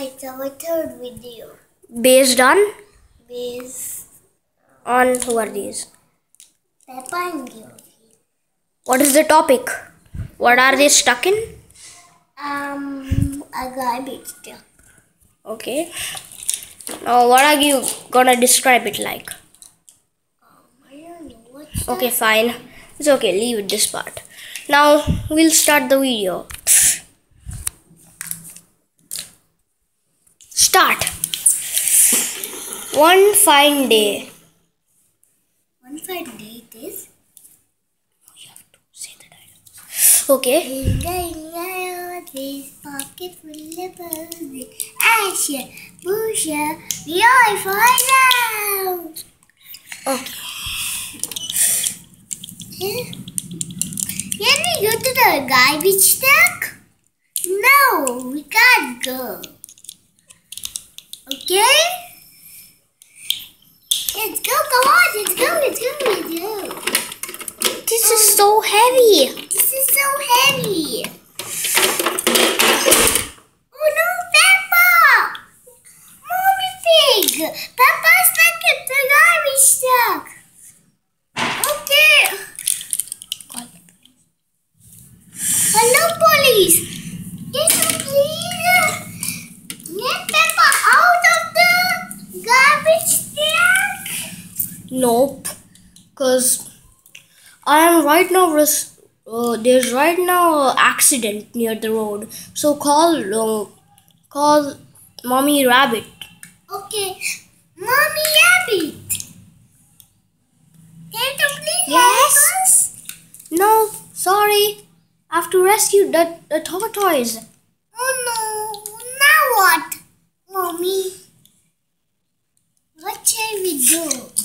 it's our third video. Based on who are these? Peppa and Georgie. What is the topic? What are they stuck in? A garbage truck. Okay. Now what are you gonna describe it like? I don't know what's Okay, fine. It's okay, leave it this part. Now we'll start the video. Start. One fine day. One fine day it is. You have to say the dialogue. Okay. This pocket full of roses. Asher, Busha, we all fall out. Okay. Can we go to the garbage truck? No, we can't go. Okay? Let's go, come on, let's go. This is so heavy. This is so heavy. Oh no, Peppa! Mommy Pig! Peppa's stuck in the garbage truck. Okay. Hello, police. Can you please get Peppa out of the garbage truck? Nope. Cause I am right now. There's right now an accident near the road. So call Mommy Rabbit. Okay. Mommy Rabbit. Can you please help us? No, sorry. I have to rescue the tortoise. Oh no. Now what, Mommy? What shall we do?